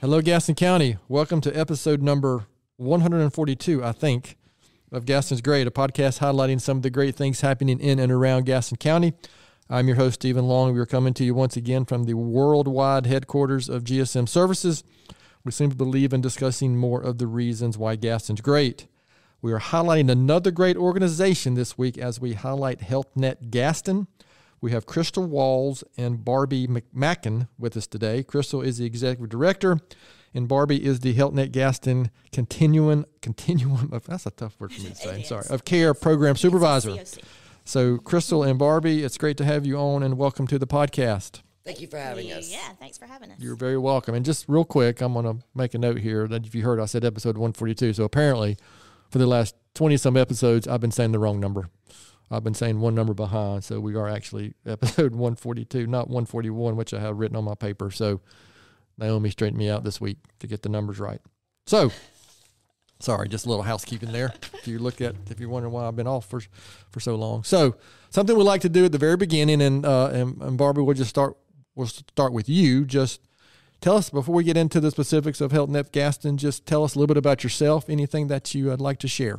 Hello, Gaston County. Welcome to episode number 142, I think, of Gaston's Great, a podcast highlighting some of the great things happening in and around Gaston County. I'm your host, Stephen Long. We're coming to you once again from the worldwide headquarters of GSM Services. We seem to believe in discussing more of the reasons why Gaston's great. We are highlighting another great organization this week as we highlight HealthNet Gaston. We have Crystal Walls and Barbie McMacken with us today. Crystal is the executive director, and Barbie is the HealthNet Gaston continuum of, that's a tough word for me to say, I'm sorry, of care program supervisor. So Crystal and Barbie, it's great to have you on, and welcome to the podcast. Thank you for having us. Yeah, thanks for having us. You're very welcome. And just real quick, I'm going to make a note here that if you heard, I said episode 142. So apparently for the last 20-some episodes, I've been saying the wrong number. I've been saying one number behind, so we are actually episode 142, not 141, which I have written on my paper. So Naomi straightened me out this week to get the numbers right. So, sorry, just a little housekeeping there. If you're wondering why I've been off for so long. So, something we like to do at the very beginning, and Barbie, we'll start with you. Just tell us, before we get into the specifics of HealthNet Gaston, just tell us a little bit about yourself, anything that you would like to share.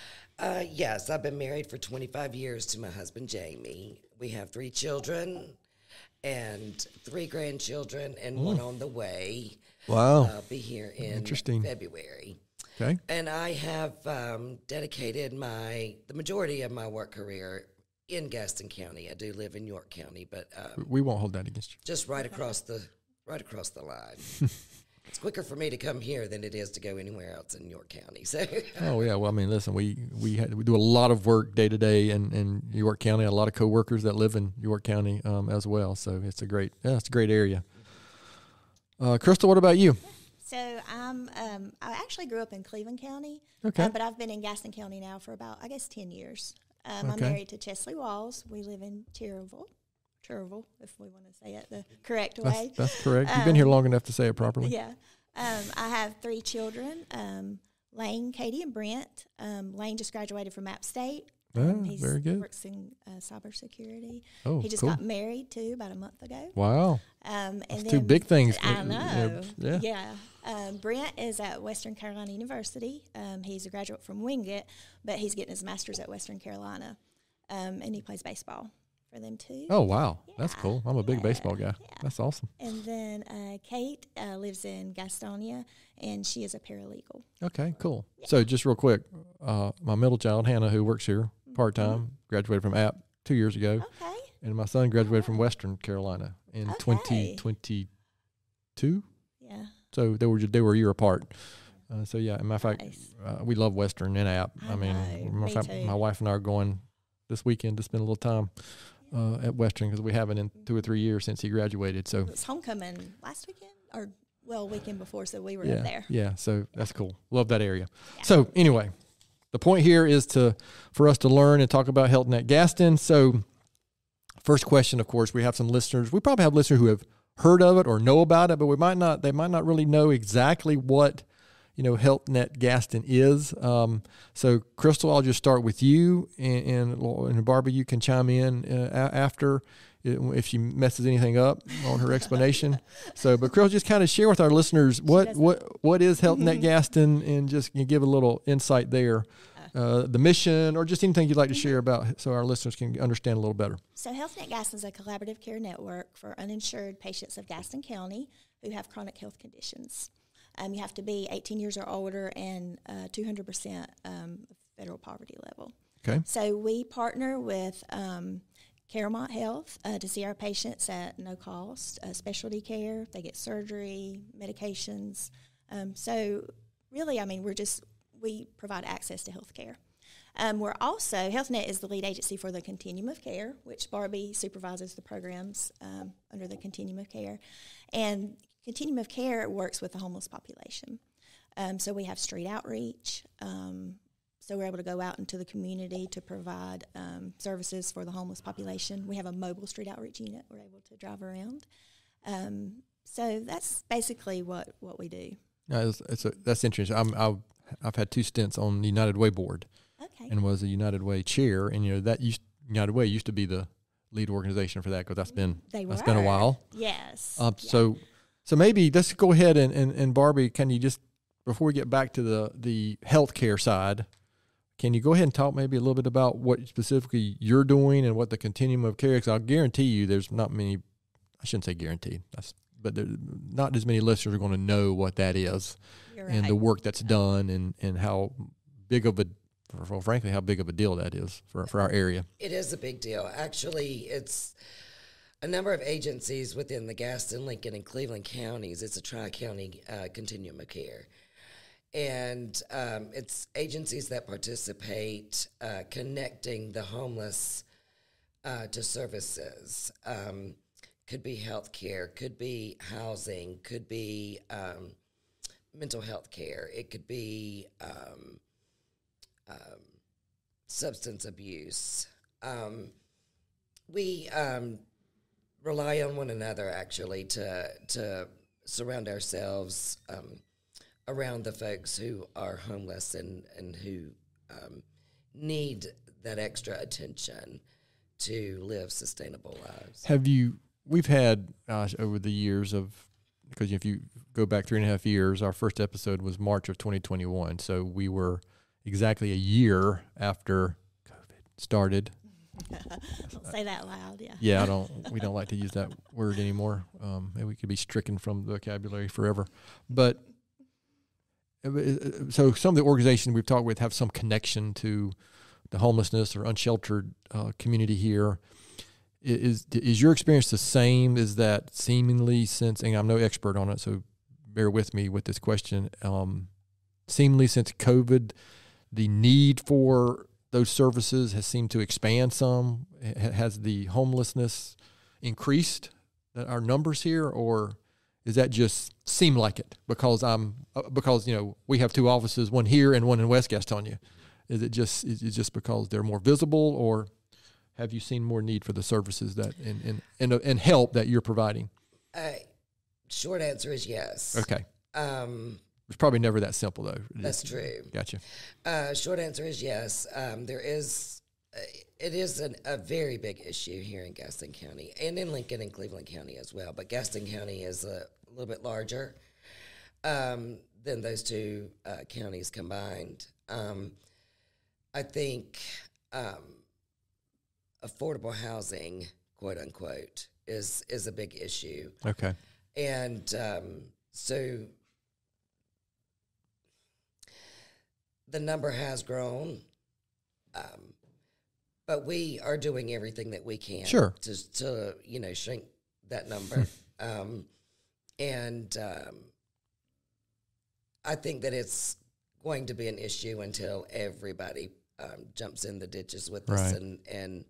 Yes, I've been married for 25 years to my husband, Jamie. We have 3 children and 3 grandchildren and one on the way. Wow. I'll be here in February. Okay. And I have dedicated the majority of my work career in Gaston County. I do live in York County, but we won't hold that against you. Just right across the line. It's quicker for me to come here than it is to go anywhere else in York County. So. Oh yeah, well I mean, listen, we do a lot of work day to day in York County. A lot of coworkers that live in York County as well. So it's a great area. Crystal, what about you? So I actually grew up in Cleveland County. Okay. But I've been in Gaston County now for about 10 years. I'm married to Chesley Walls. We live in Cherville, if we want to say it the correct way. That's correct. You've been here long enough to say it properly. Yeah. I have 3 children, Lane, Katie, and Brent. Lane just graduated from App State. He's very good. Works in cybersecurity. Oh, he just got married, too, about a month ago. Wow. And that's then, 2 big things. I know. Yeah. Brent is at Western Carolina University. He's a graduate from Wingate, but he's getting his master's at Western Carolina. And he plays baseball for them too. Oh, wow. Yeah. That's cool. I'm a big baseball guy. Yeah. That's awesome. And then Kate lives in Gastonia, and she is a paralegal. Okay, cool. Yeah. So just real quick, my middle child, Hannah, who works here part-time, graduated from App 2 years ago. Okay. And my son graduated from Western Carolina in 2022. Yeah. So they were a year apart. So, yeah, as a matter of fact, we love Western and App. I mean, my wife and I are going this weekend to spend a little time at Western because we haven't in 2 or 3 years since he graduated. So it was homecoming last weekend, weekend before, so we were up there. Yeah, so that's cool. Love that area. Yeah. So anyway, the point here is for us to learn and talk about HealthNet Gaston. So first question, of course, we have some listeners. We probably have listeners who have heard of it or know about it, but they might not really know exactly what HealthNet Gaston is. So Crystal, I'll just start with you, and Barbie, you can chime in after if she messes anything up on her explanation. But Crystal, just kind of share with our listeners what is HealthNet Gaston, and just give a little insight there, the mission, or just anything you'd like to share about, so our listeners can understand a little better. So HealthNet Gaston is a collaborative care network for uninsured patients of Gaston County who have chronic health conditions. You have to be 18 years or older and 200% federal poverty level. Okay. So we partner with Caramount Health to see our patients at no cost, specialty care. They get surgery, medications. So really, we provide access to health care. We're also, HealthNet is the lead agency for the Continuum of Care, which Barbie supervises the programs under the Continuum of Care. And Continuum of Care works with the homeless population. So we have street outreach. So we're able to go out into the community to provide services for the homeless population. We have a mobile street outreach unit. We're able to drive around. So that's basically what we do. That's interesting. I've had 2 stints on the United Way board. Okay. And was a United Way chair, and United Way used to be the lead organization for that because that's been a while. Yes. So maybe let's go ahead and Barbie, can you just, before we get back to the healthcare side, can you go ahead and talk maybe a little bit about what specifically you're doing and what the continuum of care is? I'll guarantee you there's not many, I shouldn't say guaranteed, but there's not as many listeners are going to know what that is. You're and right. the work that's done and how big of a, well, frankly, how big of a deal that is for our area. It is a big deal. Actually, it's a number of agencies within the Gaston, Lincoln, and Cleveland counties. It's a tri-county continuum of care. And it's agencies that participate connecting the homeless to services. Could be health care, could be housing, could be mental health care. It could be substance abuse. We rely on one another, actually, to surround ourselves around the folks who are homeless and who need that extra attention to live sustainable lives. We've had, over the years because if you go back 3.5 years, our first episode was March of 2021. So we were exactly a year after COVID started. Don't say that loud, yeah. Yeah, we don't like to use that word anymore. Maybe we could be stricken from the vocabulary forever. But so some of the organizations we've talked with have some connection to the homelessness or unsheltered community here. Is your experience the same? Is that seemingly since, and I'm no expert on it, so bear with me with this question, seemingly since COVID, the need for those services has seemed to expand some? Has the homelessness increased, our numbers here, or is that just seem like it because we have two offices, one here and one in West Gastonia? Is it just because they're more visible, or have you seen more need for the services that and help that you're providing? Short answer is yes. Okay. It's probably never that simple, though. That's true. Gotcha. Short answer is yes. It is a very big issue here in Gaston County and in Lincoln and Cleveland County as well. But Gaston County is a little bit larger than those two counties combined. I think affordable housing, quote unquote, is a big issue. Okay. And so the number has grown, but we are doing everything that we can to shrink that number. And I think that it's going to be an issue until everybody jumps in the ditches with us and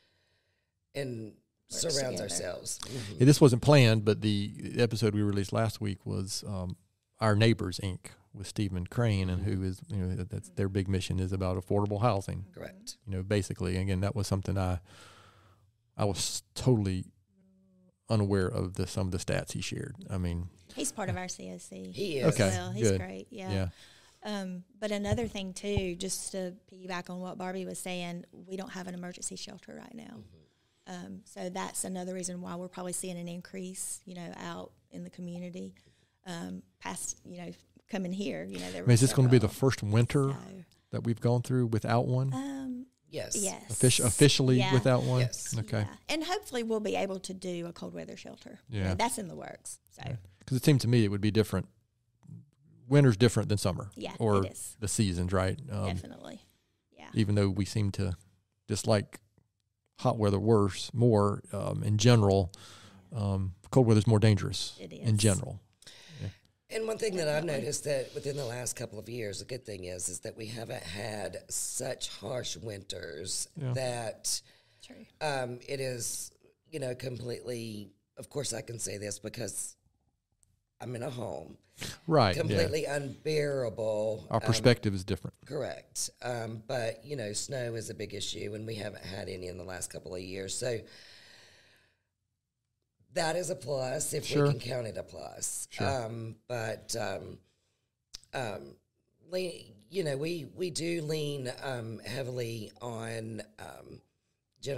surrounds ourselves. Mm-hmm. Yeah, this wasn't planned, but the episode we released last week was Our Neighbors, Inc. with Stephen Crane, and who is, that's their big mission is about affordable housing. Correct. Basically, again, that was something I was totally unaware of some of the stats he shared. I mean, he's part of our COC. He is. Okay, well. He's good. great. Yeah. But another thing too, just to piggyback on what Barbie was saying, we don't have an emergency shelter right now. Mm-hmm. So that's another reason why we're probably seeing an increase, out in the community. Past, coming here, is this going to be the first winter that we've gone through without one? Yes. Officially without one? Yes. Okay. Yeah. And hopefully we'll be able to do a cold weather shelter. Yeah. That's in the works. So. Because it seemed to me it would be different. Winter's different than summer. Yeah, or it is. the seasons, right? Definitely. Yeah. Even though we seem to dislike hot weather more in general, cold weather's more dangerous in general. And one thing that I've noticed that within the last couple of years, a good thing is that we haven't had such harsh winters that it is, completely, of course I can say this because I'm in a home. Right. Completely unbearable. Our perspective is different. Correct. But, snow is a big issue, and we haven't had any in the last couple of years. So that is a plus if we can count it a plus. Sure. We do lean heavily on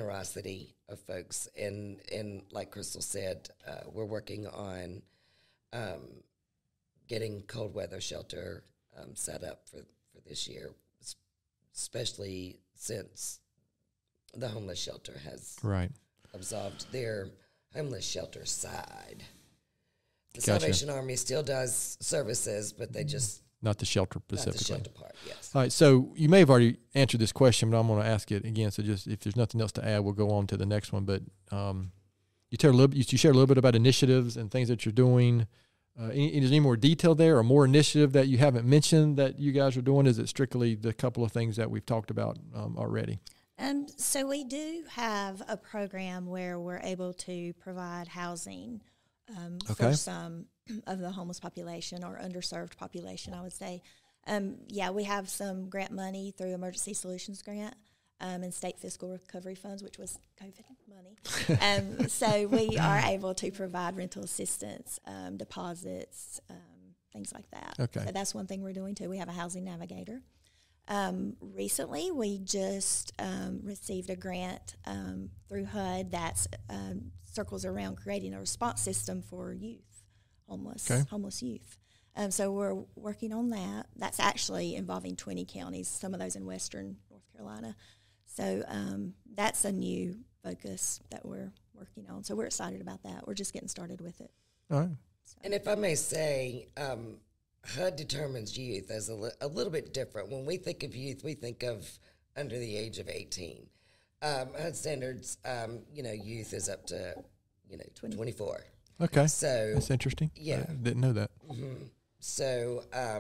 generosity of folks. And like Crystal said, we're working on getting cold weather shelter set up for this year, especially since the homeless shelter has absolved their homeless shelter side. The Salvation Army still does services, but they just not the shelter specifically. Not the shelter part, yes. All right, so you may have already answered this question, but I'm going to ask it again. So just if there's nothing else to add, we'll go on to the next one. But you share a little bit about initiatives and things that you're doing. Is there any more detail there, or more initiative that you haven't mentioned that you guys are doing? Is it strictly the couple of things that we've talked about already? So we do have a program where we're able to provide housing for some of the homeless population or underserved population, I would say. We have some grant money through Emergency Solutions Grant and state fiscal recovery funds, which was COVID money. So we are able to provide rental assistance, deposits, things like that. Okay. So that's one thing we're doing too. We have a housing navigator. Recently, we just received a grant through HUD that circles around creating a response system for youth, homeless youth. So we're working on that. That's actually involving 20 counties, some of those in western North Carolina. So that's a new focus that we're working on. So we're excited about that. We're just getting started with it. All right. So. And if I may say, HUD determines youth as a little bit different. When we think of youth, we think of under the age of 18. HUD standards, youth is up to, 24. Okay. So that's interesting. Yeah. I didn't know that. Mm-hmm. So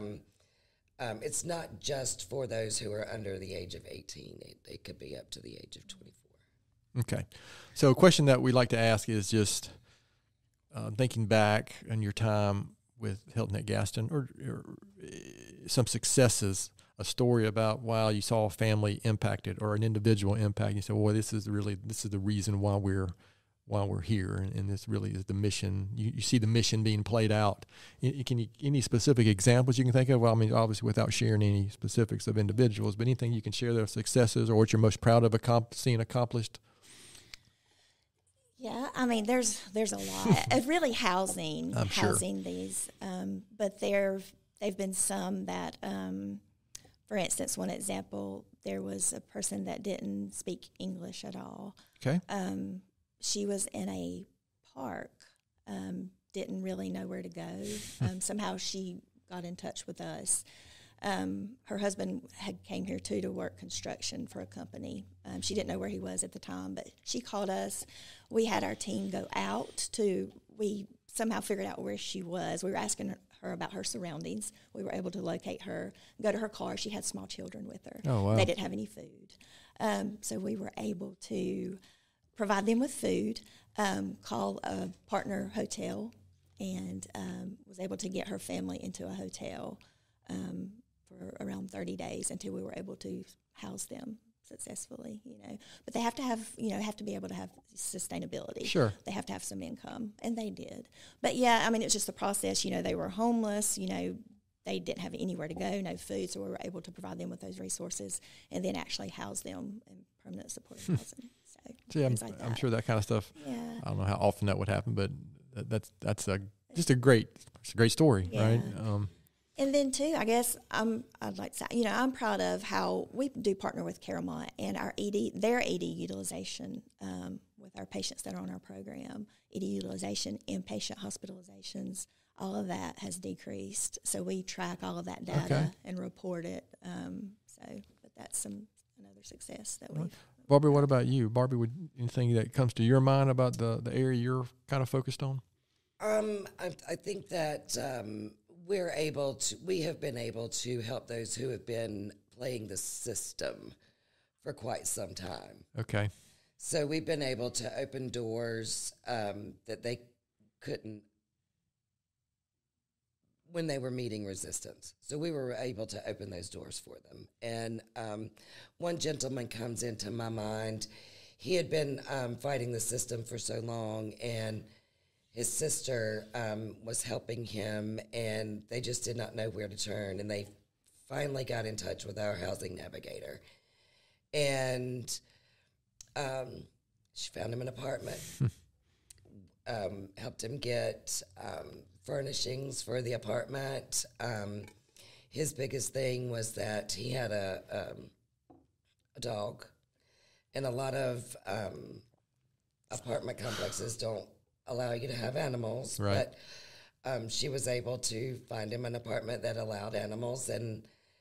it's not just for those who are under the age of 18. It could be up to the age of 24. Okay. So a question that we like to ask is just thinking back on your time with HealthNet Gaston, or some successes, a story about, wow, you saw a family impacted or an individual impacted. You said, well, this is the reason why we're here, and this really is the mission. You see the mission being played out. Any specific examples you can think of? Well, I mean, obviously without sharing any specifics of individuals, but anything you can share their successes or what you're most proud of seeing accomplished? Yeah, I mean, there's a lot of really housing these, but they've been some that, for instance, one example, there was a person that didn't speak English at all. Okay. She was in a park, didn't really know where to go. Somehow she got in touch with us. Her husband had came here too to work construction for a company. She didn't know where he was at the time, but she called us. We had our team go out we somehow figured out where she was. We were asking her about her surroundings. We were able to locate her, go to her car. She had small children with her. Oh, wow. They didn't have any food. So we were able to provide them with food, call a partner hotel, and was able to get her family into a hotel for around 30 days until we were able to house them successfully, But they have to have, have to be able to have sustainability. Sure. They have to have some income, and they did. But, yeah, I mean, it was just the process. They were homeless, they didn't have anywhere to go, no food, so we were able to provide them with those resources and then actually house them in permanent supportive housing. See, I'm sure that kind of stuff. Yeah. I don't know how often that would happen, but that's just a great story, yeah. right? And then too, I guess I'd like to say, I'm proud of how we do partner with Caramont and their ED utilization with our patients that are on our program. ED utilization, inpatient hospitalizations, all of that has decreased. So we track all of that data and report it. But that's another success that we've. Barbie, what about you? Barbie, anything that comes to your mind about the area you're kind of focused on? I think that we have been able to help those who have been playing the system for quite some time. Okay. So we've been able to open doors that they couldn't when they were meeting resistance. So we were able to open those doors for them. And one gentleman comes into my mind. He had been fighting the system for so long, and his sister was helping him, and they just did not know where to turn. And they finally got in touch with our housing navigator. And she found him an apartment, helped him get furnishings for the apartment. His biggest thing was that he had a dog, and a lot of apartment complexes don't allow you to have animals. Right. But she was able to find him an apartment that allowed animals, and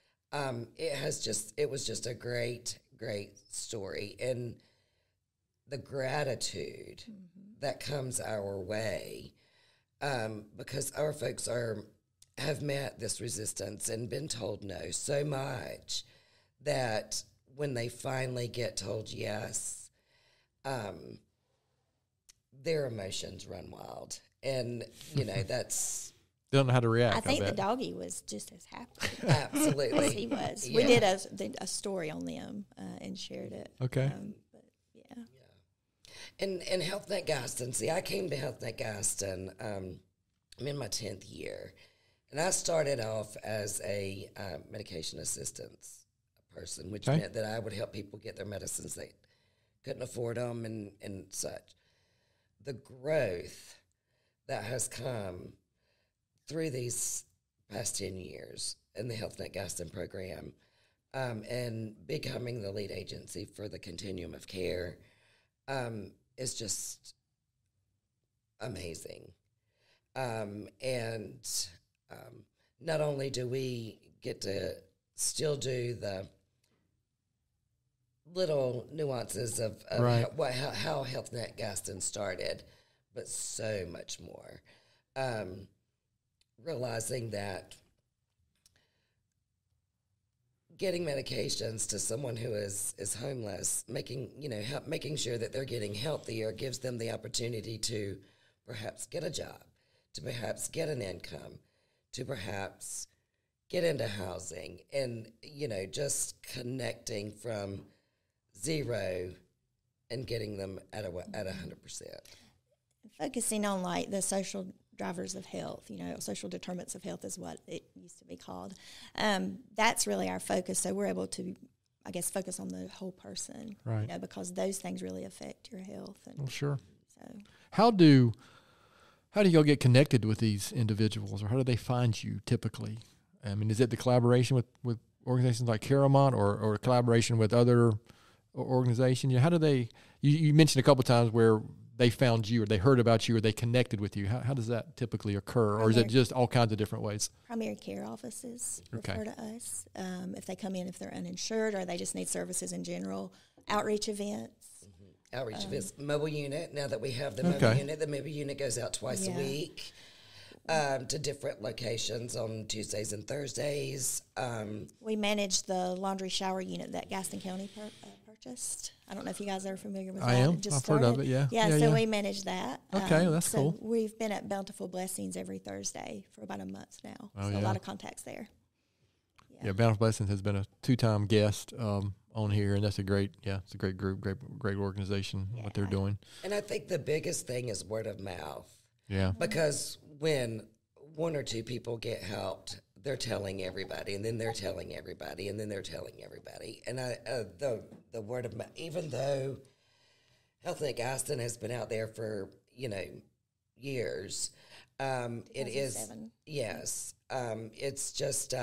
it was just a great story, and the gratitude that comes our way, because our folks have met this resistance and been told no so much that when they finally get told yes, their emotions run wild. And, that's... They don't know how to react. I think the doggy was just as happy. Absolutely. As he was. Yeah. We did a story on them and shared it. Okay. But yeah. And HealthNet Gaston, see, I came to HealthNet Gaston, I'm in my 10th year. And I started off as a medication assistance person, which meant that I would help people get their medicines. They couldn't afford them and such. The growth that has come through these past 10 years in the HealthNet Gaston program, and becoming the lead agency for the continuum of care, is just amazing. Not only do we get to still do the little nuances of right. how HealthNet Gaston started, but so much more. Realizing that getting medications to someone who is homeless, making sure that they're getting healthier gives them the opportunity to perhaps get a job, to perhaps get an income, to perhaps get into housing, and, just connecting from zero and getting them at 100%. Focusing on like the social drivers of health, social determinants of health is what it used to be called. That's really our focus. So we're able to, I guess, focus on the whole person, right? Because those things really affect your health. And well, sure. So how do y'all get connected with these individuals, or how do they find you typically? I mean, is it the collaboration with organizations like Caramont, or collaboration with other organizations? How do they? You mentioned a couple of times where they found you, or they heard about you, or they connected with you. How does that typically occur, or is it just all kinds of different ways? Primary care offices refer to us if they come in, if they're uninsured, or they just need services in general. Outreach events. Outreach events, mobile unit. Now that we have the mobile unit goes out twice a week to different locations on Tuesdays and Thursdays. We manage the laundry shower unit that Gaston County purchased. I don't know if you guys are familiar with that. I am. I've heard of it, yeah. Yeah, we manage that. Okay, that's cool. We've been at Bountiful Blessings every Thursday for about a month now. Oh, so a lot of contacts there. Yeah, Bountiful Blessings has been a 2-time guest on here, and that's it's a great group, great organization, what they're doing. And I think the biggest thing is word of mouth. Yeah. Because when one or two people get helped, they're telling everybody, and then they're telling everybody, and then they're telling everybody. And the word of mouth, even though HealthNet Gaston has been out there for, years, it is, yes, it's just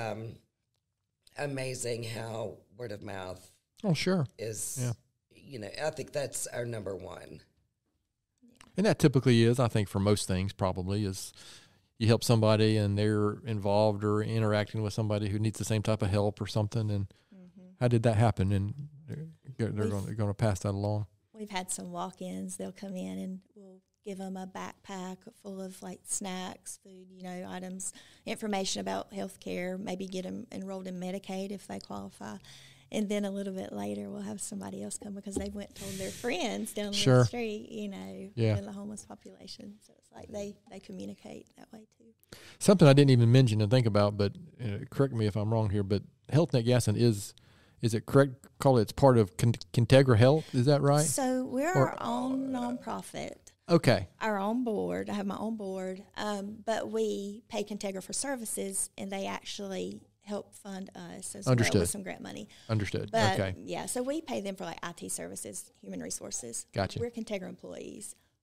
amazing how word of mouth is, I think that's our number one. And that typically is, I think, for most things probably, is you help somebody and they're involved or interacting with somebody who needs the same type of help or something. And how did that happen? And they're going to pass that along. We've had some walk-ins. They'll come in and we'll give them a backpack full of like snacks, food, items, information about health care, maybe get them enrolled in Medicaid if they qualify. And then a little bit later, we'll have somebody else come because they went and told their friends down the street, in the homeless population. So it's like they communicate that way too. Something I didn't even mention and think about, but correct me if I'm wrong here, but HealthNet Gaston is it correct? Call it's part of Contegra Health, is that right? So we're our own nonprofit. Okay. Our own board. I have my own board, but we pay Contegra for services, and they actually help fund us as well with some grant money. Understood. But, so we pay them for like IT services, human resources. Gotcha. We're Contegra employees.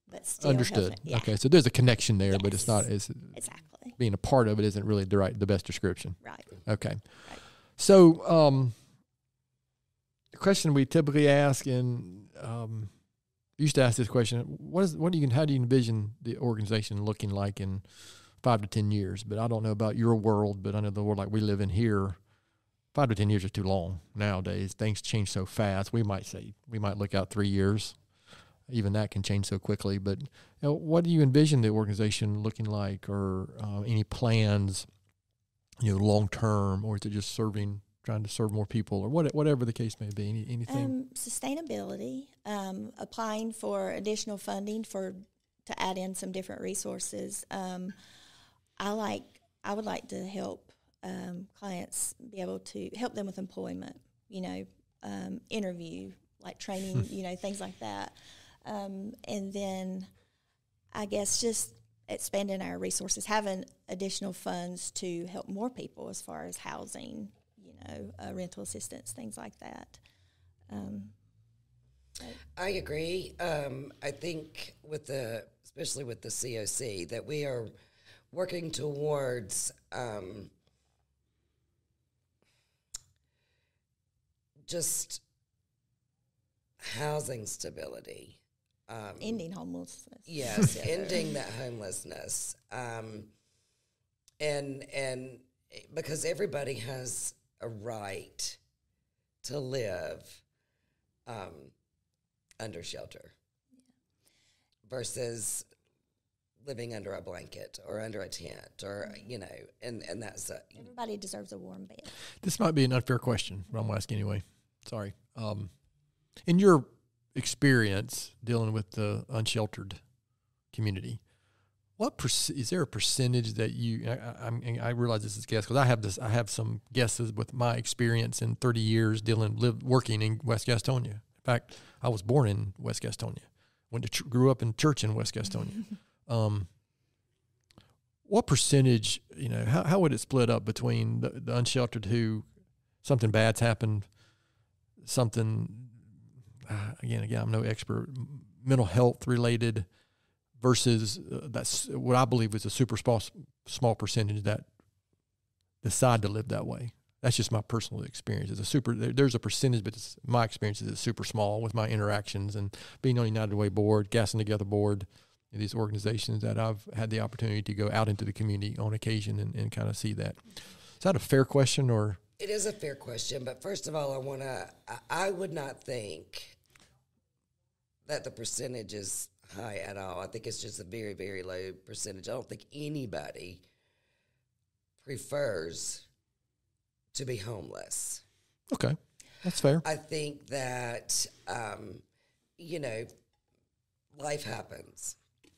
but still Understood. HealthNet. Yeah. Okay, so there's a connection there, but it's not Yes. as Exactly. being a part of it isn't really the best description. Right. Okay. Right. So, the question we typically ask, and used to ask this question: how do you envision the organization looking like in 5 to 10 years? But I don't know about your world, but I know the world like we live in here. 5 to 10 years is too long nowadays. Things change so fast. We might look out 3 years. Even that can change so quickly. But what do you envision the organization looking like, or any plans, long term, or is it just trying to serve more people, or whatever the case may be? Anything? Sustainability. Applying for additional funding to add in some different resources. I would like to help clients be able to help them with employment. Interview, like training, things like that. And then I guess just expanding our resources, having additional funds to help more people as far as housing, rental assistance, things like that. I agree. I think especially with the COC, that we are working towards just housing stability. Ending homelessness. Yes, ending that homelessness. And because everybody has a right to live under shelter versus living under a blanket or under a tent, or and that's everybody deserves a warm bed. This might be an unfair question, but I'm going to ask anyway. Sorry. In your experience dealing with the unsheltered community, is there a percentage that I realize this is guess because I have some guesses with my experience in 30 years working in West Gastonia. In fact, I was born in West Gastonia, grew up in church in West Gastonia. What percentage, how would it split up between the unsheltered who something bad's happened, again, I'm no expert, mental health related, versus that's what I believe is a super small percentage that decide to live that way. That's just my personal experience. There's a percentage, but my experience is super small with my interactions and being on United Way board, Gaston Together board, these organizations that I've had the opportunity to go out into the community on occasion and kind of see that. Is that a fair question, or? It is a fair question, but first of all, I would not think that the percentage is high at all. I think it's just a very, very low percentage. I don't think anybody prefers to be homeless. Okay, that's fair. I think that, life happens.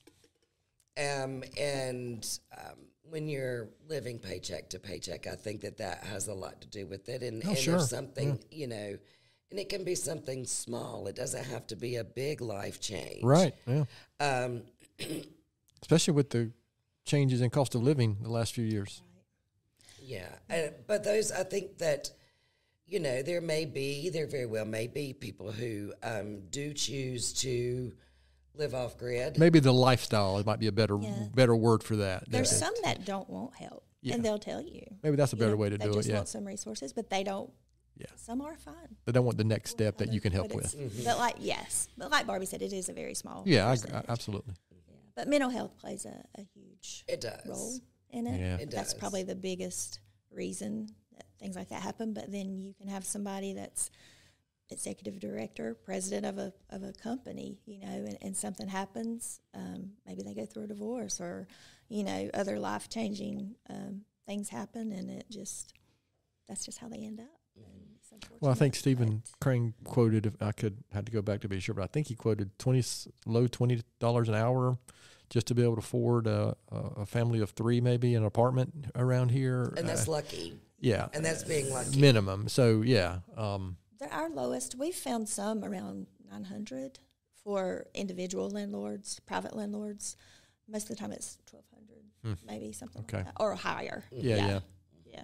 When you're living paycheck to paycheck, I think that has a lot to do with it. And sure. There's something, and it can be something small. It doesn't have to be a big life change. Right, yeah. Especially with the changes in cost of living the last few years. Yeah, but those, I think that, there very well may be people who do choose to live off grid. Maybe the lifestyle, it might be a better word for that. There's some that don't want help, and they'll tell you. Maybe that's a better way to do it. They just want some resources, but they don't. Yeah. Some are fine. They don't want the next step that you can help with. Mm-hmm. But like Barbie said, it is a very small. Yeah, I absolutely. Yeah. But mental health plays a huge role in it. Yeah. That's probably the biggest reason that things like that happen. But then you can have somebody that's executive director, president of a company, and something happens. Maybe they go through a divorce, or other life changing things happen, and that's just how they end up. Well, I think Stephen Crane quoted, if I had to go back to be sure, but I think he quoted low $20 an hour just to be able to afford a family of 3, maybe an apartment around here. And that's lucky. Yeah. And that's being lucky. Minimum. So, yeah. They're our lowest. We've found some around 900 for individual landlords, private landlords. Most of the time it's 1,200, maybe something like that, or higher. Yeah.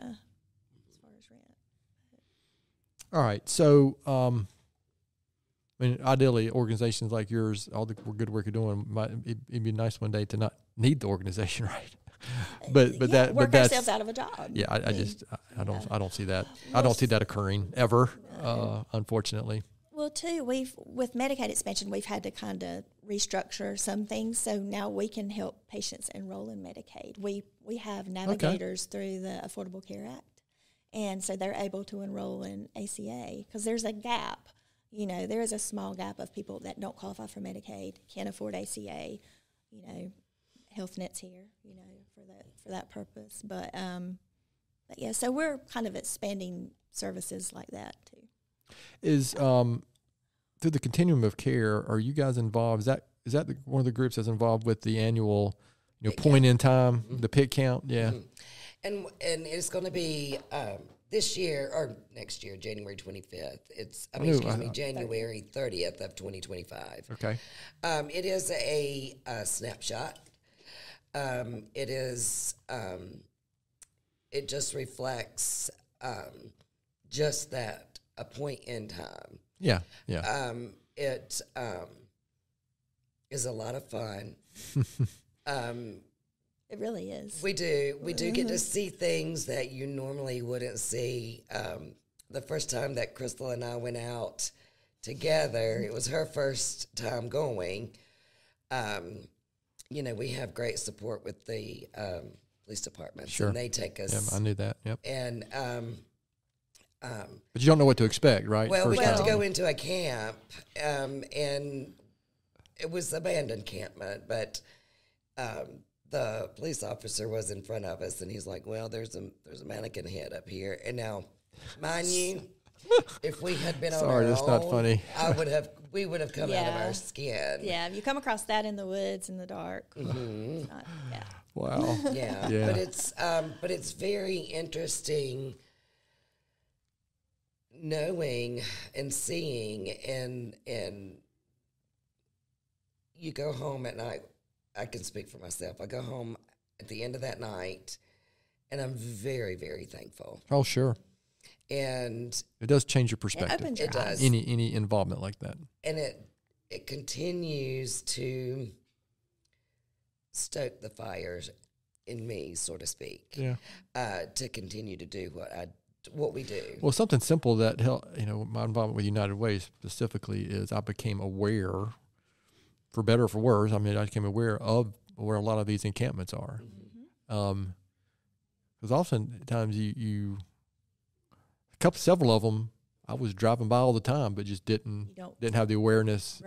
As far as rent. All right. So, I mean, ideally, organizations like yours, all the good work you're doing, it'd be nice one day to not need the organization, right? but that's ourselves out of a job. Yeah, I don't see that. I don't see that occurring ever, unfortunately. Well, too, with Medicaid expansion, we've had to kind of restructure some things. So now we can help patients enroll in Medicaid. We have navigators through the Affordable Care Act, and so they're able to enroll in ACA because there's a gap. There is a small gap of people that don't qualify for Medicaid, can't afford ACA. HealthNet's here, for that purpose. But yeah, so we're kind of expanding services like that too. Is through the continuum of care, are you guys involved? Is that one of the groups that's involved with the annual, point in time, the PIC count? Yeah, and it's going to be this year or next year, January 25th. January 30th of 2025. Okay. It is a snapshot. It is. It just reflects just that. A point in time. Yeah. It is a lot of fun. It really is. We do get to see things that you normally wouldn't see. The first time that Crystal and I went out together, it was her first time going. We have great support with the police departments. Sure. And they take us. Yeah, I knew that. Yep. And but you don't know what to expect, right? Well, we got to go into a camp, and it was abandoned encampment, but the police officer was in front of us, and he's like, "Well, there's a mannequin head up here." And now, mind you, if we had been on our own, that's not funny. we would have come out of our skin. Yeah, if you come across that in the woods in the dark, it's not, Wow. Yeah. But it's very interesting. Knowing and seeing and you go home at night. I can speak for myself. I go home at the end of that night, and I'm very, very thankful. Oh, sure. And it does change your perspective. It opens your eyes. Does. Any involvement like that. And it continues to stoke the fires in me, so to speak. Yeah. To continue to do what we do. Well, something simple that helped, my involvement with United Way specifically is I became aware, for better or for worse, I became aware of where a lot of these encampments are. Because oftentimes several of them, I was driving by all the time, but just didn't have the awareness.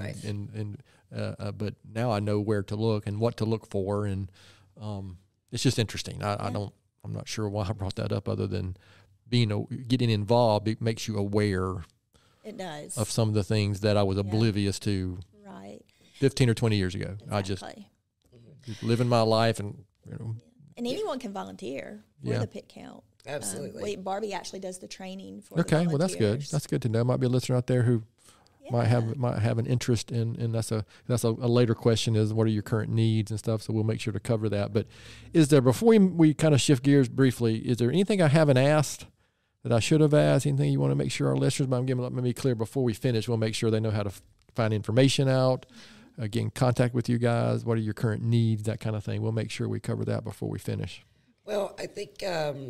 But now I know where to look and what to look for. And it's just interesting. I'm not sure why I brought that up other than getting involved. It makes you aware. It does. Of some of the things that I was oblivious to. Right. 15 or 20 years ago. Exactly. I just living my life and And anyone can volunteer for the PIC count. Absolutely. Barbie actually does the training for Okay, well that's good. That's good to know. Might be a listener out there who might have an interest in that's a later question is what are your current needs and stuff, so we'll make sure to cover that. But is there, before we kind of shift gears briefly, is there anything I haven't asked that I should have asked? Anything you want to make sure our listeners, but let me be clear before we finish, we'll make sure they know how to find information out, get contact with you guys, what are your current needs, that kind of thing. We'll make sure we cover that before we finish. Well, I think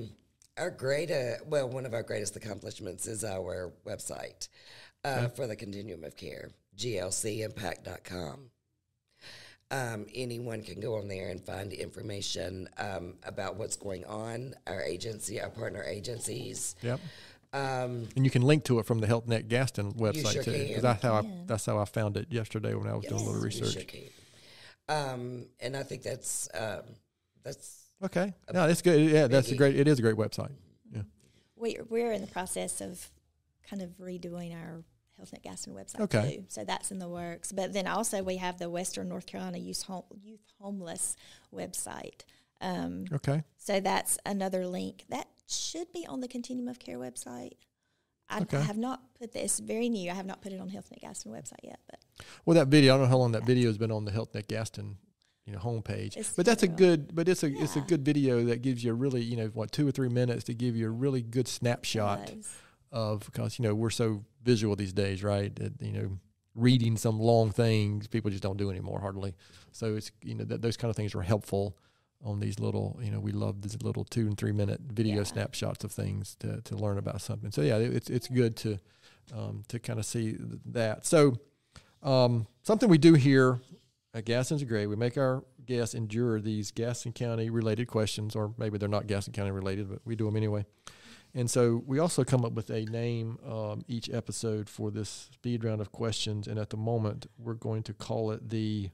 one of our greatest accomplishments is our website for the continuum of care, glcimpact.com. Anyone can go on there and find information about what's going on, our agency, our partner agencies. Yep. And you can link to it from the HealthNet Gaston website sure too, because that's how I found it yesterday when I was doing a little research. You sure can. And I think that's okay. No, that's good. Yeah, it is a great website. Yeah. We're in the process of kind of redoing our HealthNet Gaston website too. So that's in the works. But then also we have the Western North Carolina Youth Homeless website. So that's another link. That should be on the Continuum of Care website. I have not put this, very new, I have not put it on HealthNet Gaston website yet. But that video, I don't know how long that video has been on the HealthNet Gaston homepage. But that's it's a good video that gives you a really, 2 or 3 minutes to give you a really good snapshot because, we're so visual these days, right? Reading some long things, people just don't do anymore hardly. So it's, those kind of things are helpful on these little, we love these little 2 and 3 minute video snapshots of things to learn about something. So yeah, it's good to kind of see that. So something we do here at Gaston's Great, we make our guests endure these Gaston County related questions, or maybe they're not Gaston County related, but we do them anyway. And so we also come up with a name each episode for this speed round of questions. And at the moment, we're going to call it the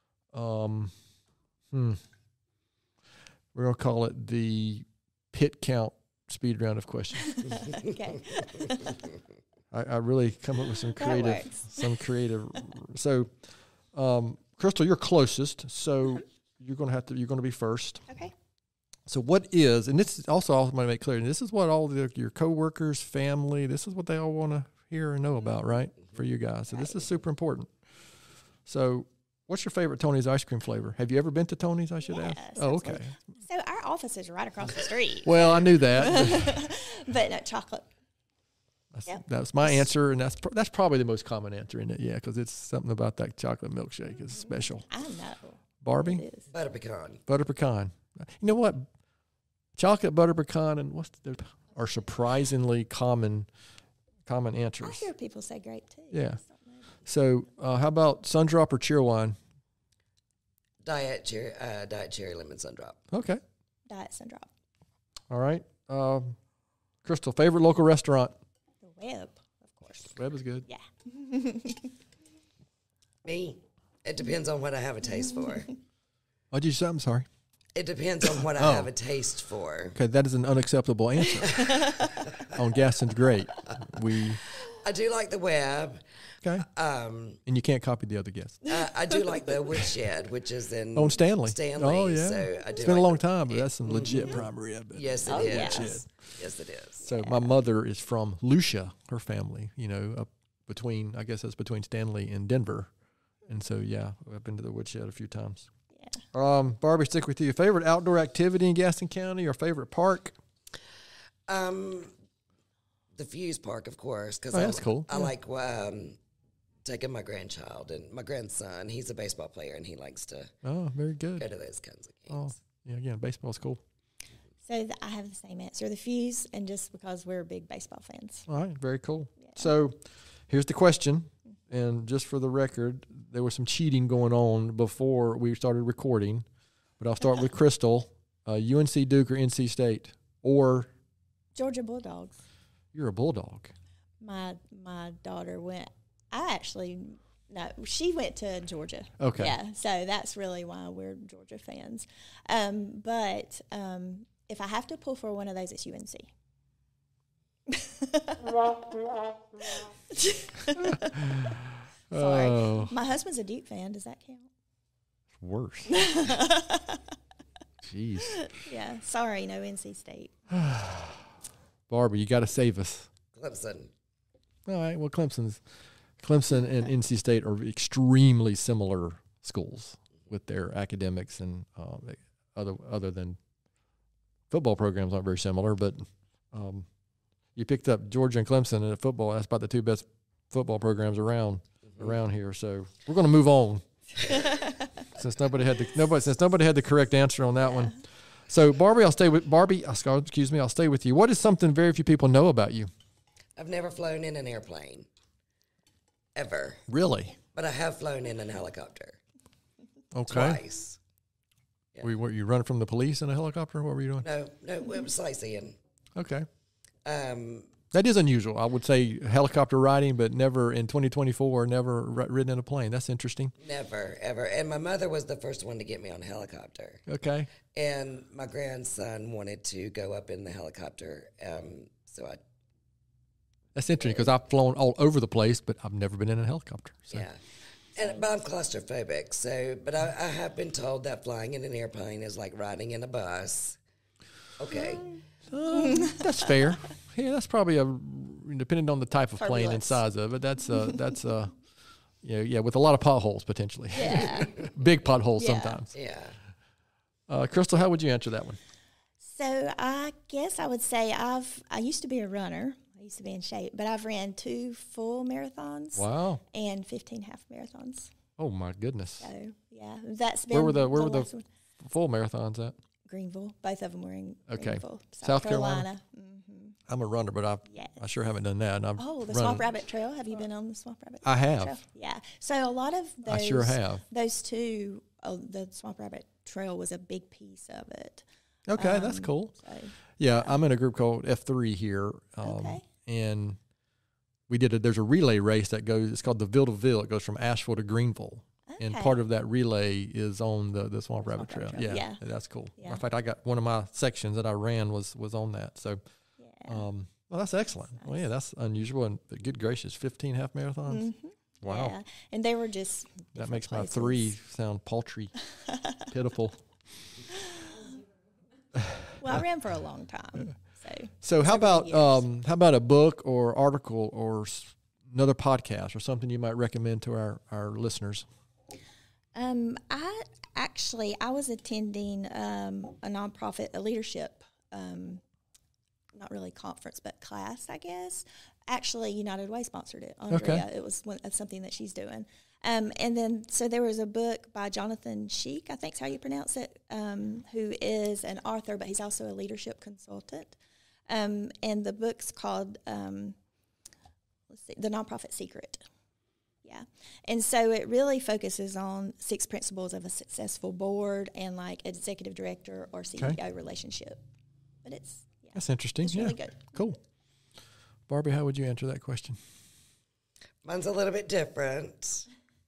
we're going to call it the pit count speed round of questions. Okay. I really come up with some creative. So, Crystal, you're closest, so you're going to be first. Okay. So what is, and this is also, I want to make clear, and this is what all your coworkers, family, this is what they all want to hear and know about, right? For you guys. So this is super important. So what's your favorite Tony's ice cream flavor? Have you ever been to Tony's, I should ask? Oh, okay. So our office is right across the street. Well, I knew that. But no, chocolate. That's my answer, and that's probably the most common answer in it, yeah, because it's something about that chocolate milkshake is special. I know. Barbie? Butter pecan. Butter pecan. You know what? Chocolate, butter pecan, and are surprisingly common answers. I hear people say grape too. Yeah. So how about Sundrop or Cheerwine? Diet cherry lemon Sundrop. Okay. Diet Sundrop. All right. Crystal, favorite local restaurant? The Web, of course. Web is good. Yeah. Me? It depends on what I have a taste for. What'd you say? I'm sorry. It depends on what I have a taste for. Okay, that is an unacceptable answer. On Gaston's Great. I do like the Web. Okay. And you can't copy the other guests. I do like the Woodshed, which is in Stanley. Oh, yeah. So I do it's been a long time, but that's some legit prime rib. Yes, it is. Yes, it is. So my mother is from Lucia, her family, up between, I guess that's between Stanley and Denver. And so, yeah, I've been to the Woodshed a few times. Yeah. Barbie, stick with you. Favorite outdoor activity in Gaston County or favorite park? The Fuse Park, of course. Cause that's cool. I like taking my grandchild and my grandson. He's a baseball player, and he likes to very good. go to those kinds of games. Yeah, again, baseball's cool. So I have the same answer, the Fuse, and just because we're big baseball fans. All right, very cool. Yeah. So here's the question, and just for the record, there was some cheating going on before we started recording, but I'll start with Crystal. UNC Duke or NC State? Or Georgia Bulldogs. You're a Bulldog. My daughter went. She went to Georgia. Okay. Yeah, so that's really why we're Georgia fans. But if I have to pull for one of those, it's UNC. Sorry. Oh. My husband's a Duke fan. Does that count? It's worse. Jeez. Yeah. Sorry, no NC State. Barbara, you got to save us. Clemson. All right. Well, Clemson and NC State are extremely similar schools with their academics and other than football programs aren't very similar. But you picked up Georgia and Clemson in football. That's about the two best football programs around here. So we're going to move on since nobody had the correct answer on that one. So Barbie, I'll stay with you. What is something very few people know about you? I've never flown in an airplane. Ever. Really? But I have flown in a helicopter. Okay. Twice. Yeah. Were you running from the police in a helicopter? What were you doing? No, it was sightseeing. Okay. That is unusual. I would say helicopter riding, but never in 2024, never ridden in a plane. That's interesting. Never, ever. And my mother was the first one to get me on a helicopter. Okay. And my grandson wanted to go up in the helicopter. That's interesting because I've flown all over the place, but I've never been in a helicopter. So. Yeah. But I'm claustrophobic. But I have been told that flying in an airplane is like riding in a bus. Okay. That's fair. Yeah, that's probably depending on the type of plane and size of it. That's with a lot of potholes potentially. Yeah. Big potholes sometimes. Yeah. Crystal, how would you answer that one? So I guess I would say I used to be a runner. I I used to be in shape, but I've ran 2 full marathons. Wow. And 15 half marathons. Oh my goodness. So yeah, that's been Where were the last one. full marathons at? Greenville. Both of them were in Okay. Greenville, South Carolina? Mm-hmm. I'm a runner, but I sure haven't done that. And I've the Swamp Rabbit Trail. Have you been on the Swamp Rabbit I have. Trail? Yeah. So a lot of those. I sure have. Those 2, the Swamp Rabbit Trail was a big piece of it. Okay, that's cool. So, Yeah, I'm in a group called F3 here. Okay. And we there's a relay race that goes, it's called the Ville to Ville. It goes from Asheville to Greenville. And part of that relay is on the Swamp Rabbit Trail. Yeah, that's cool. Yeah. In fact, I got one of my sections that I ran was on that. So, yeah. well, that's excellent. Nice. Well, yeah, that's unusual. And good gracious, 15 half marathons. Mm-hmm. Wow. Yeah. And they were just That makes places. my 3 sound paltry, pitiful. Well, I ran for a long time. So how about years. how about a book or article or another podcast or something you might recommend to our listeners? I was attending a nonprofit, a leadership, not really conference, but class, I guess. Actually, United Way sponsored it. Andrea, It was something that she's doing. And then, so there was a book by Jonathan Sheik, I think is how you pronounce it, who is an author, but he's also a leadership consultant. And the book's called, The Nonprofit Secret. Yeah. And so it really focuses on 6 principles of a successful board and like executive director or CEO relationship. But that's interesting. It's really good. Cool. Barbie, how would you answer that question? Mine's a little bit different.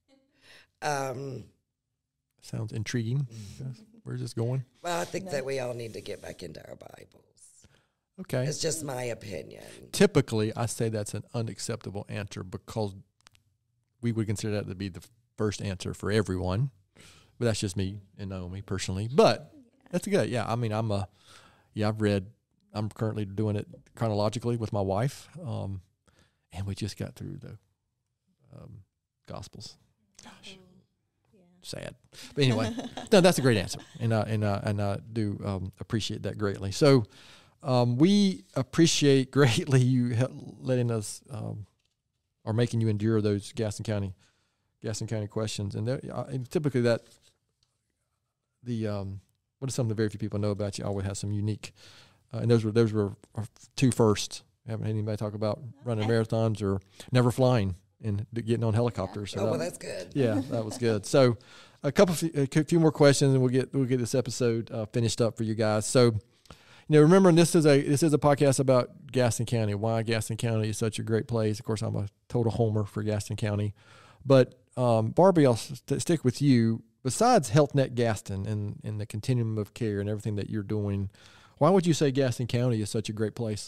Sounds intriguing. Where's this going? Well, I think that we all need to get back into our Bibles. Okay. It's just my opinion. Typically, I say that's an unacceptable answer because we would consider that to be the first answer for everyone. But that's just me and Naomi personally. But that's good. Yeah, I mean, I'm currently doing it chronologically with my wife. And we just got through the Gospels. Gosh. Sad. But anyway, no, that's a great answer. And I do appreciate that greatly. So we appreciate greatly you letting us or making you endure those Gaston County questions. And typically what is something that very few people know about you always has some unique, and those were our 2 firsts. I haven't had anybody talk about running marathons or never flying and getting on helicopters. So well, that's good. Yeah, that was good. So a few more questions and we'll get this episode finished up for you guys. So, remember, this is a podcast about Gaston County, why Gaston County is such a great place. Of course, I'm a total homer for Gaston County. But Barbie, I'll stick with you. Besides HealthNet Gaston and the continuum of care and everything that you're doing, why would you say Gaston County is such a great place?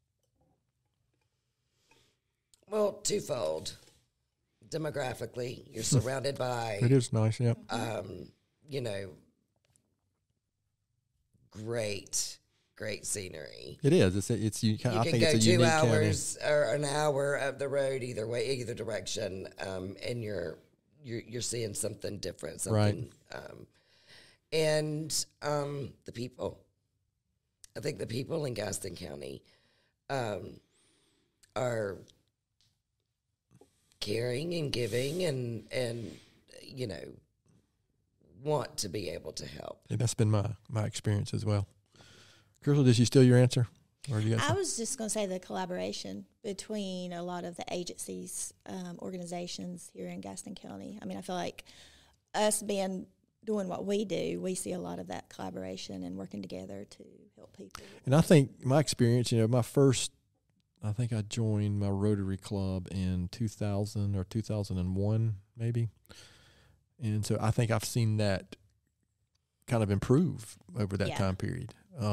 Well, twofold. Demographically, you're surrounded by... It is nice, yeah. Great scenery. It is. It's you can go 2 hours or an hour up the road either way, either direction, and you're seeing something different. Something, right. And the people. I think the people in Gaston County are caring and giving and want to be able to help. And that's been my experience as well. Crystal, did you steal your answer? Or you got I was just going to say the collaboration between a lot of the agencies, organizations here in Gaston County. I mean, I feel like us doing what we do, we see a lot of that collaboration and working together to help people. And I think my experience, I think I joined my Rotary Club in 2000 or 2001, maybe. And so I think I've seen that kind of improve over that time period.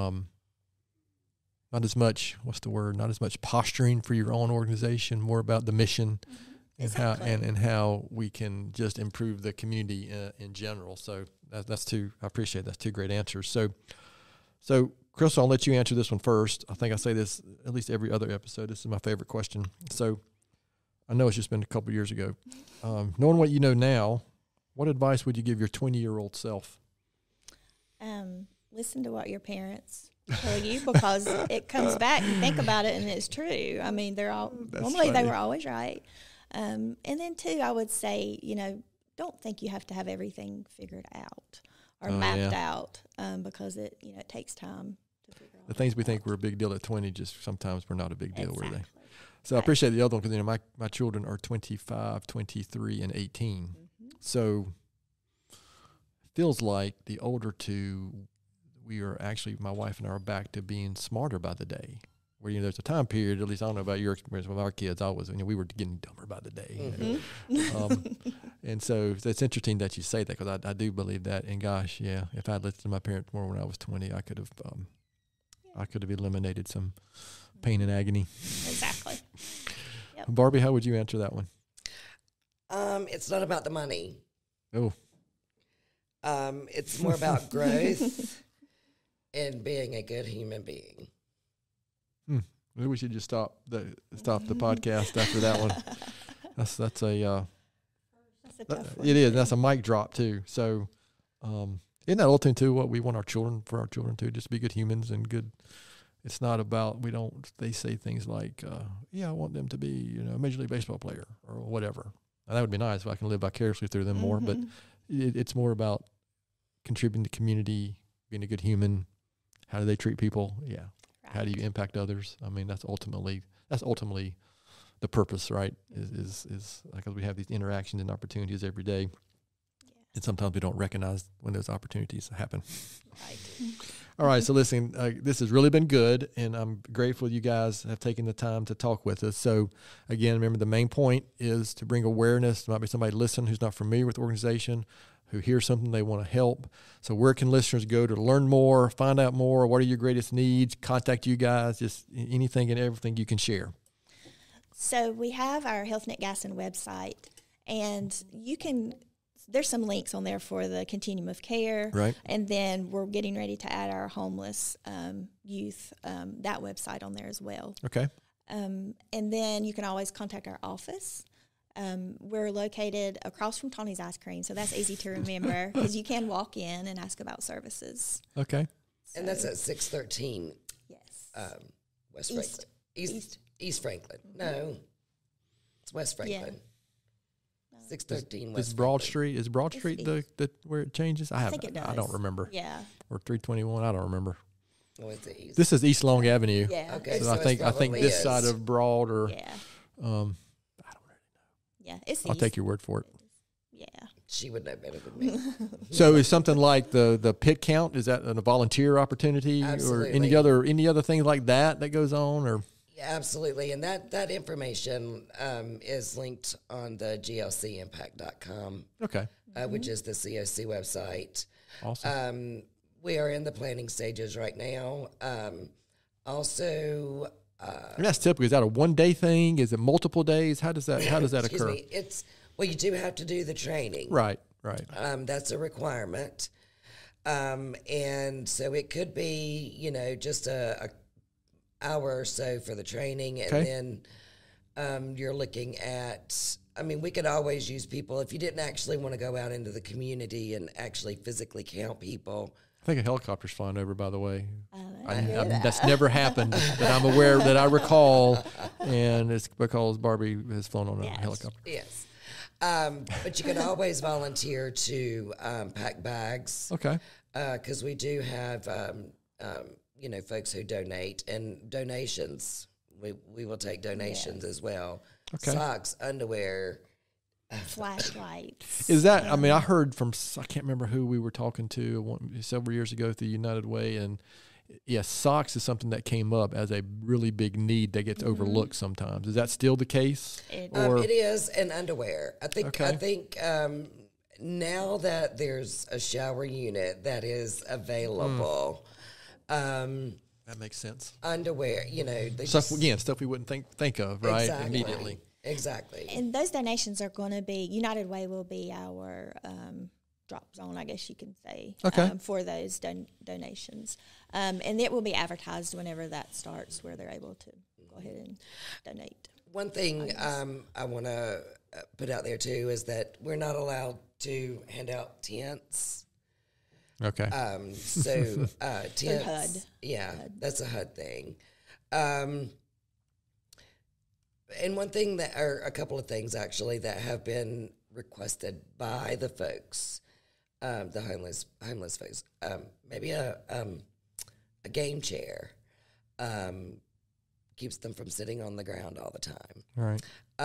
Not as much, not as much posturing for your own organization, more about the mission and how we can just improve the community in general. So I appreciate that's 2 great answers. So Crystal, I'll let you answer this one first. I think I say this at least every other episode. This is my favorite question. So I know it's just been a couple years ago. Knowing what you know now, what advice would you give your 20-year-old self? Listen to what your parents tell you because it comes back. You think about it, and it's true. I mean, normally they were always right. And then too, I would say, don't think you have to have everything figured out or mapped out because it takes time to figure out. The things we think were a big deal at 20 just sometimes were not a big deal, were they? So I appreciate the other one because my children are 25, 23, and 18. Mm-hmm. So it feels like the older two, we are actually, my wife and I are back to being smarter by the day. Where there's a time period, at least I don't know about your experience with our kids, we were getting dumber by the day. Mm-hmm. And so it's interesting that you say that because I do believe that. And gosh, yeah, if I'd listened to my parents more when I was 20, I could have eliminated some pain and agony. Exactly. Yep. Barbie, how would you answer that one? It's not about the money. Oh. It's more about growth and being a good human being. Maybe we should just stop the podcast after that one. That's a tough one. It is. That's a mic drop too. So, isn't that ultimately too what we want for our children to just be good humans and good. It's not about they say things like, I want them to be, a Major League Baseball player or whatever. And that would be nice if I can live vicariously through them more, but it's more about contributing to the community, being a good human. How do they treat people? Yeah. Right. How do you impact others? I mean, that's ultimately the purpose, right? Is because we have these interactions and opportunities every day. Yeah. And sometimes we don't recognize when those opportunities happen. Right. All right. So listen, this has really been good, and I'm grateful you guys have taken the time to talk with us. So again, remember the main point is to bring awareness. There might be somebody listening who's not familiar with the organization, who hears something they want to help. So where can listeners go to learn more, find out more? What are your greatest needs? Contact you guys, just anything and everything you can share. So we have our HealthNet Gaston website, and there's some links on there for the continuum of care. Right. And then we're getting ready to add our homeless youth, that website on there as well. Okay. And then you can always contact our office. We're located across from Tony's Ice Cream, so that's easy to remember because you can walk in and ask about services. Okay. So, and that's at 613. Yes. West Franklin. East Franklin. No, it's West Franklin. Yeah. 613 West. Is Broad Street? Is Broad Street the where it changes? I think it does. I don't remember. Yeah. Or 321. I don't remember. Oh, it's the east. This is East Long Avenue. Yeah. Okay. So I think this side of Broad or. Yeah. Yeah, I'll take your word for it. Yeah. She would know better than me. So is something like the pit count, is that a volunteer opportunity? Absolutely. Or any other things like that goes on? Or yeah, absolutely. And that information is linked on the glcimpact.com. Okay. Which is the COC website. Awesome. We are in the planning stages right now. Also... and that's typical. Is that a one-day thing? Is it multiple days? How does that occur? Me, you do have to do the training. Right. That's a requirement. And so it could be, just a hour or so for the training. And then you're looking at, we could always use people. If you didn't actually want to go out into the community and actually physically count people. I think a helicopter's flying over, by the way. That's never happened that I'm aware, that I recall, and it's because Barbie has flown on a helicopter. Yes. But you can always volunteer to pack bags. Okay. Because we do have, folks who donate, and donations. We will take donations as well. Okay. Socks, underwear. Flashlights. Is that, I heard from, I can't remember who we were talking to several years ago through United Way, and socks is something that came up as a really big need that gets overlooked sometimes. Is that still the case? It is, and underwear. I think now that there's a shower unit that is available, that makes sense. Underwear, stuff we wouldn't think of, right? Exactly. Immediately. Exactly. And those donations are going to be, United Way will be our drop zone, I guess you can say, for those donations. And it will be advertised whenever that starts, where they're able to go ahead and donate. One thing I want to put out there, too, is that we're not allowed to hand out tents. Okay. So tents, HUD. yeah, that's a HUD thing. And one thing that, or a couple of things actually that have been requested by the folks, the homeless folks, maybe a game chair, keeps them from sitting on the ground all the time. All right.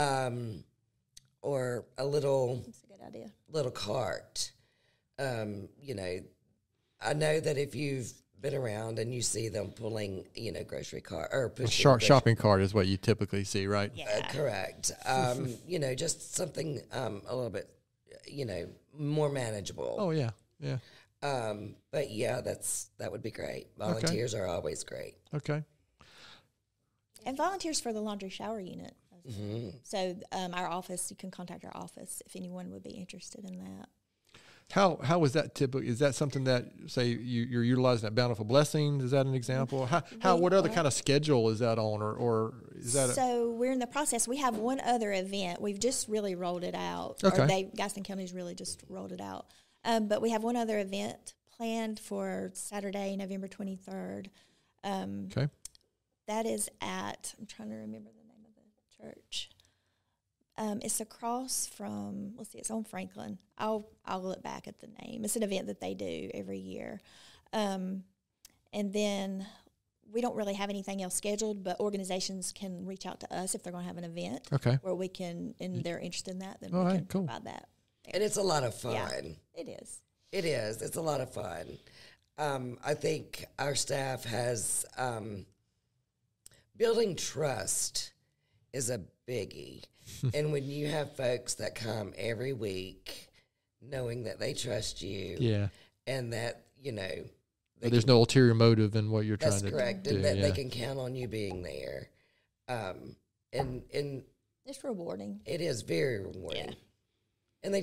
Or a little, That's a good idea. little cart. You know, I know that if you've been around and you see them pulling, you know, grocery cart or pushing Shopping cart is what you typically see, right? Yeah. correct. You know, just something a little bit, you know, more manageable. Oh, yeah. Yeah. But yeah, that would be great. Volunteers are always great. Okay. And volunteers for the laundry shower unit. Mm-hmm. So our office, you can contact our office if anyone would be interested in that. How is that typically? Is that something that, say, you're utilizing at Bountiful Blessings? Is that an example? What other kind of schedule is that on, or is that? So we're in the process. We have one other event. We've just really rolled it out. Okay. Or Gaston County's really just rolled it out. But we have one other event planned for Saturday, November 23rd. Okay. That is at, I'm trying to remember the name of the church. It's across from, let's see, it's on Franklin. I'll look back at the name. It's an event that they do every year. And then we don't really have anything else scheduled, but organizations can reach out to us if they're going to have an event. Okay. Where we can, and they're interested in that, then All we right, can cool. provide that. And it's a lot of fun. Yeah, it is. It is. It's a lot of fun. I think our staff has building trust is a biggie. And when you have folks that come every week knowing that they trust you, Yeah. and that, you know, There's no ulterior motive in what you're trying to do. that's correct, and that they can count on you being there. And It's rewarding. it is very rewarding. Yeah. And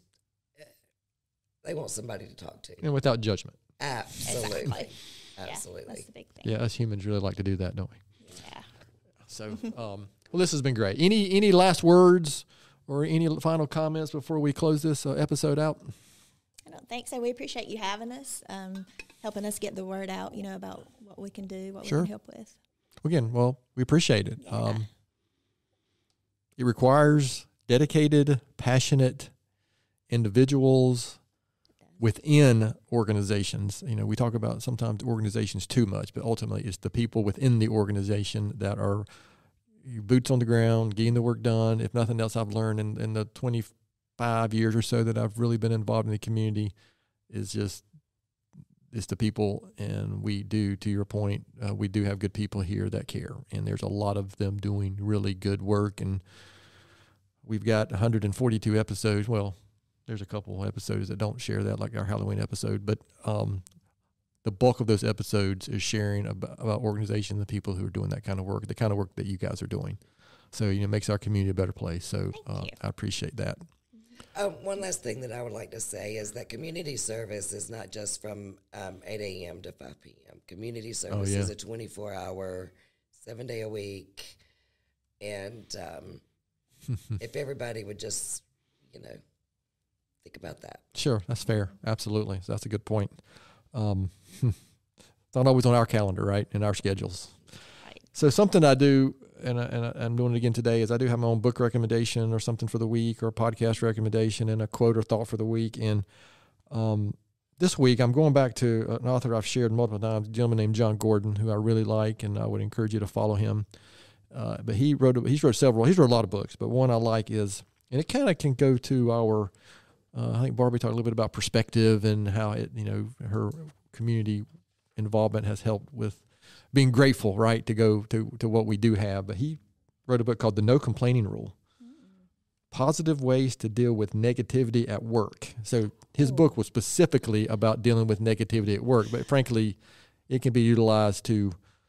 they want somebody to talk to. And without judgment. Absolutely. Exactly. Absolutely. Yeah, that's the big thing. Yeah, us humans really like to do that, don't we? Yeah. So, well, this has been great. Any last words or any final comments before we close this episode out? I don't think so. We appreciate you having us, helping us get the word out, you know, about what we can do, what Sure. we can help with. Again, well, we appreciate it. Yeah. It requires dedicated, passionate individuals within organizations. You know, we talk about sometimes organizations too much, but ultimately it's the people within the organization that are boots on the ground, getting the work done. If nothing else, I've learned in the 25 years or so that I've really been involved in the community is it's the people. And we do, to your point, we do have good people here that care. And there's a lot of them doing really good work. And we've got 142 episodes. Well, there's a couple episodes that don't share that, like our Halloween episode. But the bulk of those episodes is sharing about organizations and people who are doing that kind of work, the kind of work that you guys are doing. So, you know, it makes our community a better place. So I appreciate that. One last thing that I would like to say is that community service is not just from 8 a.m. to 5 p.m. Community service is a 24-hour, 7-day a week. And if everybody would just, you know, think about that. Sure, that's fair. Absolutely. So that's a good point. It's not always on our calendar, right, in our schedules. Right. So something I do, and I'm doing it again today, is I do have my own book recommendation or something for the week, or a podcast recommendation, and a quote or thought for the week. And this week I'm going back to an author I've shared multiple times, a gentleman named John Gordon, who I really like, and I would encourage you to follow him. But he's wrote a lot of books, but one I like is, and it kind of can go to our, I think Barbie talked a little bit about perspective and how it, you know, her community involvement has helped with being grateful, right, to go to what we do have. But he wrote a book called The No Complaining Rule, Positive Ways to Deal with Negativity at Work. So his book was specifically about dealing with negativity at work, but frankly, it can be utilized to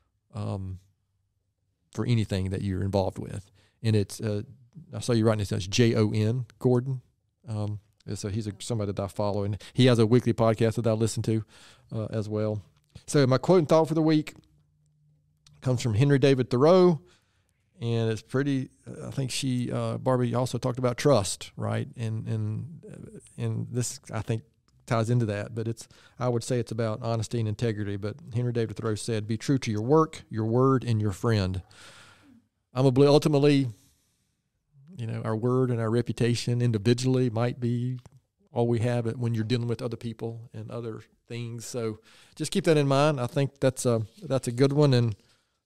for anything that you're involved with. And it's, I saw you writing this, it's Jon Gordon. So he's somebody that I follow, and he has a weekly podcast that I listen to as well. So my quote and thought for the week comes from Henry David Thoreau, and it's pretty. I think Barbie also talked about trust, right? And this, I think, ties into that. But I would say it's about honesty and integrity. But Henry David Thoreau said, be true to your work, your word, and your friend. Ultimately, our word and our reputation individually might be all we have when you're dealing with other people and other things. So just keep that in mind. I think that's a good one. And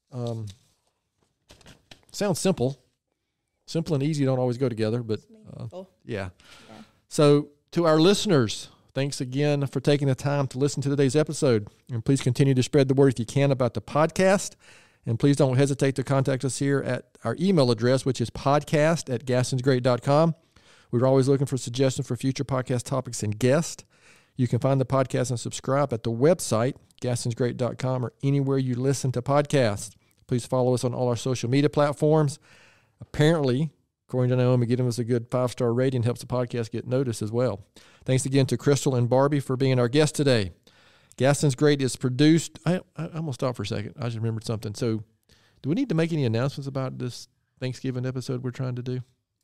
sounds simple. Simple and easy don't always go together, but yeah. So to our listeners, thanks again for taking the time to listen to today's episode. And please continue to spread the word if you can about the podcast. And please don't hesitate to contact us here at our email address, which is podcast@gastonsgreat.com. We're always looking for suggestions for future podcast topics and guests. You can find the podcast and subscribe at the website, gastonsgreat.com, or anywhere you listen to podcasts. Please follow us on all our social media platforms. Apparently, according to Naomi, giving us a good 5-star rating helps the podcast get noticed as well. Thanks again to Crystal and Barbie for being our guests today. Gaston's Great is produced. I'm going to stop for a second. I just remembered something. So do we need to make any announcements about this Thanksgiving episode we're trying to do?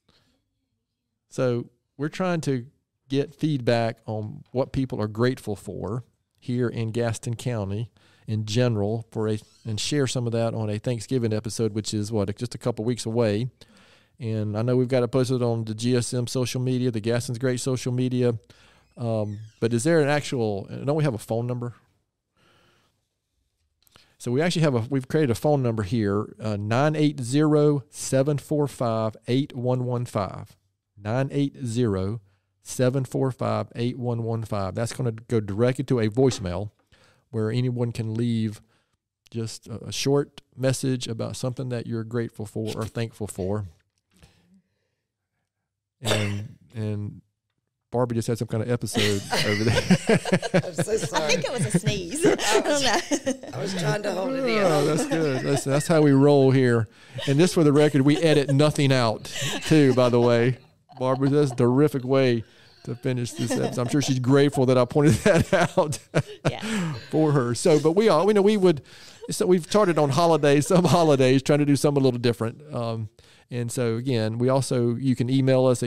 So we're trying to get feedback on what people are grateful for here in Gaston County in general and share some of that on a Thanksgiving episode, which is just a couple weeks away. And I know we've got to post it on the GSM social media, the Gaston's Great social media. But is there don't we have a phone number? So we actually we've created a phone number here, 980-745-8115. 980-745-8115. That's going to go directly to a voicemail where anyone can leave just a short message about something that you're grateful for or thankful for. And Barbie just had some kind of episode over there. I'm so sorry. I think it was a sneeze. I don't know. I was trying to hold it in. Oh, that's good. That's how we roll here. And just for the record, we edit nothing out, too, by the way. Barbara, that's a terrific way to finish this episode. I'm sure she's grateful that I pointed that out for her. So, but we've started on some holidays, trying to do something a little different. And so, again, you can email us at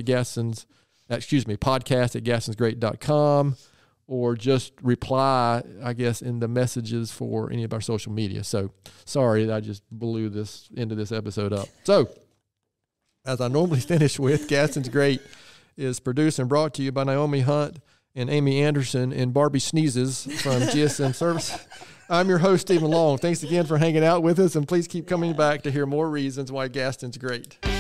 podcast@gastonsgreat.com or just reply, I guess, in the messages for any of our social media. So, sorry that I just blew this into this episode up. So, as I normally finish with, Gaston's Great is produced and brought to you by Naomi Hunt and Amy Anderson and Barbie Sneezes from GSM Service. I'm your host, Stephen Long. Thanks again for hanging out with us, and please keep coming back to hear more reasons why Gaston's great.